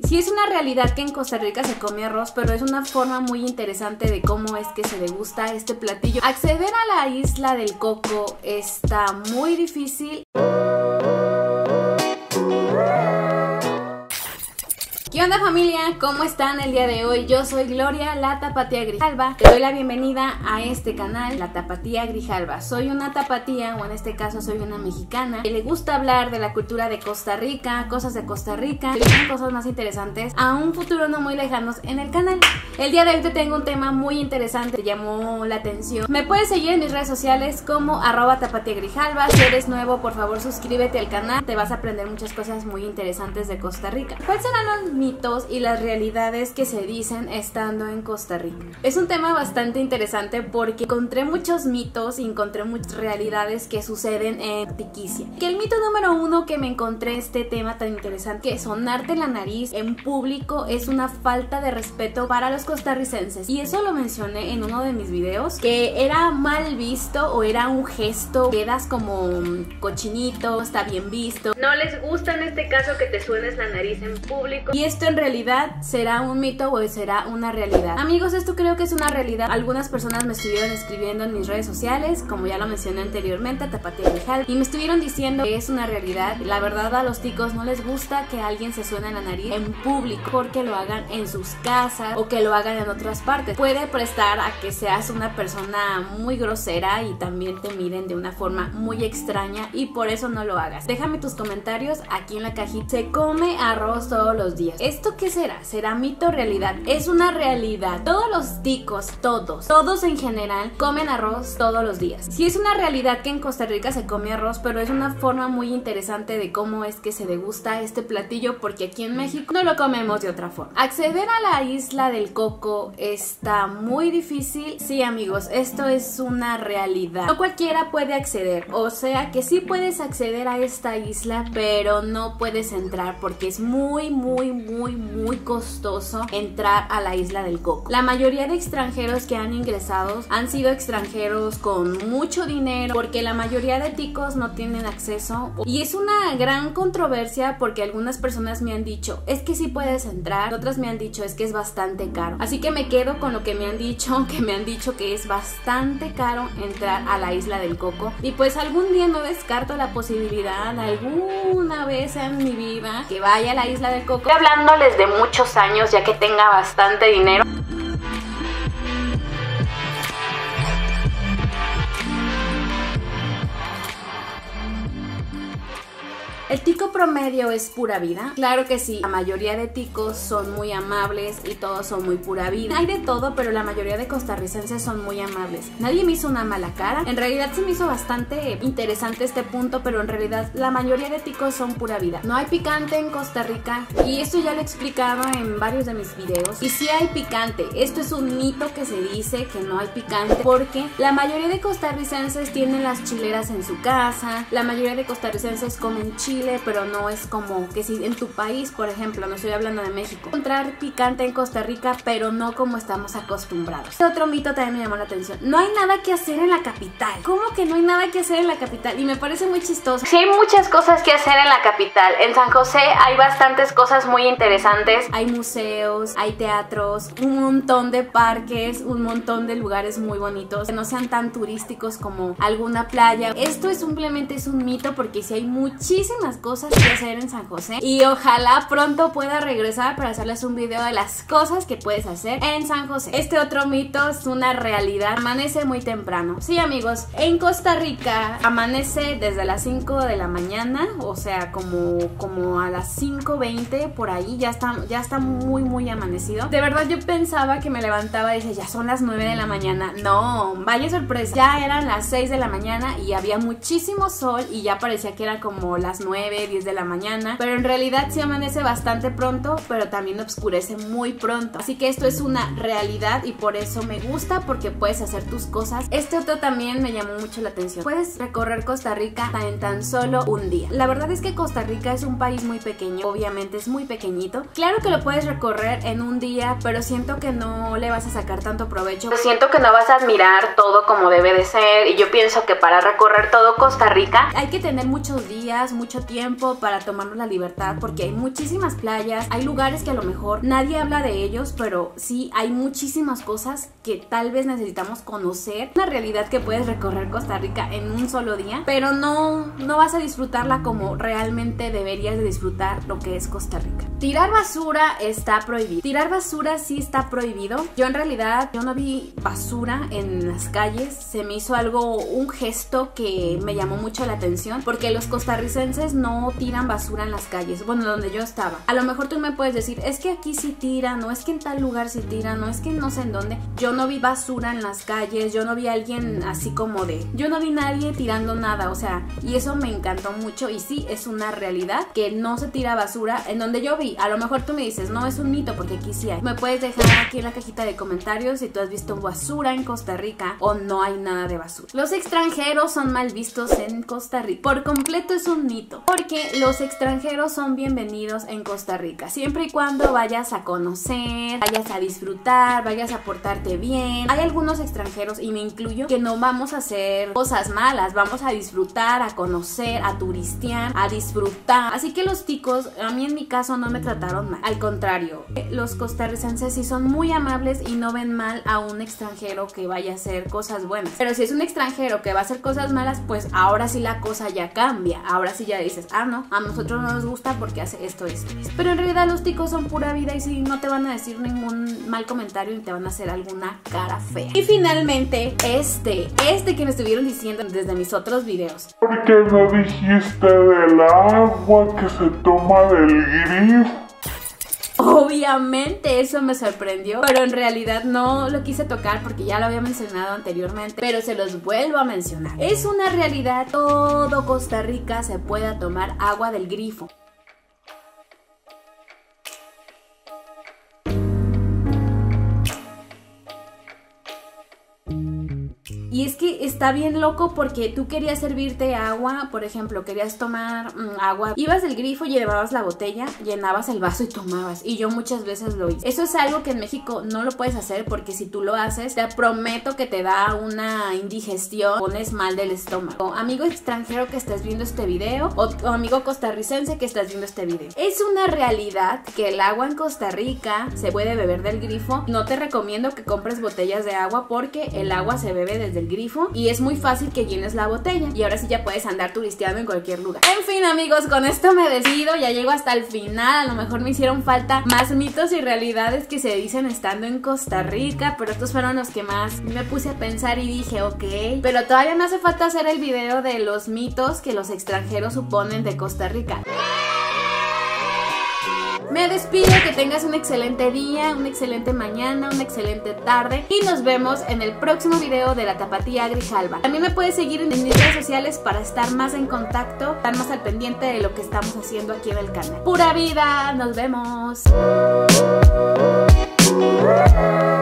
Sí, es una realidad que en Costa Rica se come arroz, pero es una forma muy interesante de cómo es que se degusta este platillo. Acceder a la isla del coco está muy difícil. ¿Qué onda, familia? ¿Cómo están el día de hoy? Yo soy Gloria, la tapatía Grijalva. Te doy la bienvenida a este canal, la tapatía Grijalva. Soy una tapatía, o en este caso soy una mexicana, que le gusta hablar de la cultura de Costa Rica, cosas de Costa Rica, y cosas más interesantes a un futuro no muy lejanos en el canal. El día de hoy te tengo un tema muy interesante, te llamó la atención. Me puedes seguir en mis redes sociales como @tapatiagrijalva. Si eres nuevo, por favor suscríbete al canal, te vas a aprender muchas cosas muy interesantes de Costa Rica. ¿Cuáles serán los mitos y las realidades que se dicen estando en Costa Rica? Es un tema bastante interesante porque encontré muchos mitos y encontré muchas realidades que suceden en Tiquicia. Que el mito número uno que me encontré este tema tan interesante, que sonarte la nariz en público es una falta de respeto para los costarricenses, y eso lo mencioné en uno de mis videos, que era mal visto o era un gesto, quedas como cochinito, está bien visto, no les gusta en este caso que te suenes la nariz en público. Y esto en realidad será un mito o será una realidad. Amigos, esto creo que es una realidad. Algunas personas me estuvieron escribiendo en mis redes sociales, como ya lo mencioné anteriormente, Tapatía Grijalva, y me estuvieron diciendo que es una realidad. La verdad, a los ticos no les gusta que alguien se suene la nariz en público, porque lo hagan en sus casas o que lo hagan en otras partes. Puede prestar a que seas una persona muy grosera y también te miren de una forma muy extraña, y por eso no lo hagas. Déjame tus comentarios aquí en la cajita. Se come arroz todos los días. ¿Esto qué será? ¿Será mito o realidad? Es una realidad. Todos los ticos, todos en general, comen arroz todos los días. Sí, es una realidad que en Costa Rica se come arroz, pero es una forma muy interesante de cómo es que se degusta este platillo, porque aquí en México no lo comemos de otra forma. Acceder a la isla del coco está muy difícil. Sí, amigos, esto es una realidad. No cualquiera puede acceder, o sea que sí puedes acceder a esta isla, pero no puedes entrar porque es muy costoso entrar a la isla del coco. La mayoría de extranjeros que han ingresado han sido extranjeros con mucho dinero, porque la mayoría de ticos no tienen acceso, y es una gran controversia porque algunas personas me han dicho es que sí puedes entrar, otras me han dicho es que es bastante caro. Así que me quedo con lo que me han dicho, que es bastante caro entrar a la isla del coco, y pues algún día no descarto la posibilidad, alguna vez en mi vida, que vaya a la isla del coco. Estoy hablándoles de muchos años, ya que tenga bastante dinero. ¿El tico promedio es pura vida? Claro que sí, la mayoría de ticos son muy amables y todos son muy pura vida. Hay de todo, pero la mayoría de costarricenses son muy amables. Nadie me hizo una mala cara. En realidad se me hizo bastante interesante este punto, pero en realidad la mayoría de ticos son pura vida. No hay picante en Costa Rica, y esto ya lo he explicado en varios de mis videos. Y sí hay picante. Esto es un mito que se dice que no hay picante, porque la mayoría de costarricenses tienen las chileras en su casa. La mayoría de costarricenses comen chile, pero no es como que si en tu país, por ejemplo, no estoy hablando de México, encontrar picante en Costa Rica, pero no como estamos acostumbrados. Otro mito también me llamó la atención: no hay nada que hacer en la capital. ¿Cómo que no hay nada que hacer en la capital? Y me parece muy chistoso. Sí, hay muchas cosas que hacer en la capital. En San José hay bastantes cosas muy interesantes. Hay museos, hay teatros, un montón de parques, un montón de lugares muy bonitos, que no sean tan turísticos como alguna playa. Esto es simplemente es un mito, porque sí hay muchísimas cosas que hacer en San José, y ojalá pronto pueda regresar para hacerles un video de las cosas que puedes hacer en San José. Este otro mito es una realidad: amanece muy temprano. Sí, amigos, en Costa Rica amanece desde las 5 de la mañana, o sea, como a las 5:20 por ahí, ya está muy amanecido. De verdad yo pensaba que me levantaba y decía, ya son las 9 de la mañana. No, vaya sorpresa, ya eran las 6 de la mañana y había muchísimo sol, y ya parecía que eran como las 9, 10 de la mañana, pero en realidad sí amanece bastante pronto, pero también oscurece muy pronto. Así que esto es una realidad, y por eso me gusta, porque puedes hacer tus cosas. Este otro también me llamó mucho la atención: puedes recorrer Costa Rica en tan solo un día. La verdad es que Costa Rica es un país muy pequeño, obviamente es muy pequeñito. Claro que lo puedes recorrer en un día, pero siento que no le vas a sacar tanto provecho. Siento que no vas a admirar todo como debe de ser, y yo pienso que para recorrer todo Costa Rica hay que tener muchos días, mucho mucho tiempo para tomarnos la libertad, porque hay muchísimas playas, hay lugares que a lo mejor nadie habla de ellos, pero sí hay muchísimas cosas que tal vez necesitamos conocer. Una realidad que puedes recorrer Costa Rica en un solo día, pero no vas a disfrutarla como realmente deberías de disfrutar lo que es Costa Rica. Tirar basura está prohibido. Tirar basura sí está prohibido. Yo en realidad no vi basura en las calles. Se me hizo un gesto que me llamó mucho la atención, porque los costarricenses no tiran basura en las calles. Bueno, donde yo estaba. A lo mejor tú me puedes decir, es que aquí sí tiran, no es que en tal lugar sí tiran, no es que no sé en dónde. Yo no vi basura en las calles, yo no vi a alguien así como yo no vi nadie tirando nada, o sea, y eso me encantó mucho. Y sí, es una realidad que no se tira basura en donde yo vi. A lo mejor tú me dices, no, es un mito, porque aquí sí hay. Me puedes dejar aquí en la cajita de comentarios si tú has visto basura en Costa Rica o no hay nada de basura. Los extranjeros son mal vistos en Costa Rica. Por completo es un mito, porque los extranjeros son bienvenidos en Costa Rica, siempre y cuando vayas a conocer, vayas a disfrutar, vayas a portarte bien. Hay algunos extranjeros, y me incluyo, que no vamos a hacer cosas malas, vamos a disfrutar, a conocer, a turistear, a disfrutar. Así que los ticos, a mí en mi caso, no me trataron mal, al contrario. Los costarricenses sí son muy amables y no ven mal a un extranjero que vaya a hacer cosas buenas. Pero si es un extranjero que va a hacer cosas malas, pues ahora sí la cosa ya cambia. Ahora sí ya dices, ah, no, a nosotros no nos gusta porque hace esto. Pero en realidad los ticos son pura vida y sí, no te van a decir ningún mal comentario ni te van a hacer alguna cara fea. Y finalmente, este que me estuvieron diciendo desde mis otros videos. ¿Por qué no dijiste del agua que se toma del grifo? Obviamente eso me sorprendió, pero en realidad no lo quise tocar porque ya lo había mencionado anteriormente, pero se los vuelvo a mencionar. Es una realidad, todo Costa Rica se pueda tomar agua del grifo. Y es que está bien loco, porque tú querías servirte agua, por ejemplo, querías tomar agua, ibas del grifo, llevabas la botella, llenabas el vaso y tomabas. Y yo muchas veces lo hice. Eso es algo que en México no lo puedes hacer, porque si tú lo haces, te prometo que te da una indigestión, pones mal del estómago. Amigo extranjero que estás viendo este video, o amigo costarricense que estás viendo este video, es una realidad que el agua en Costa Rica se puede beber del grifo. No te recomiendo que compres botellas de agua, porque el agua se bebe desde el grifo y es muy fácil que llenes la botella, y ahora sí ya puedes andar turisteando en cualquier lugar. En fin, amigos, con esto me despido. Ya llego hasta el final. A lo mejor me hicieron falta más mitos y realidades que se dicen estando en Costa Rica, pero estos fueron los que más me puse a pensar y dije, ok, pero todavía me hace falta hacer el video de los mitos que los extranjeros suponen de Costa Rica. Me despido, que tengas un excelente día, una excelente mañana, una excelente tarde, y nos vemos en el próximo video de la Tapatía Grijalva. También me puedes seguir en mis redes sociales para estar más en contacto, estar más al pendiente de lo que estamos haciendo aquí en el canal. ¡Pura vida! ¡Nos vemos!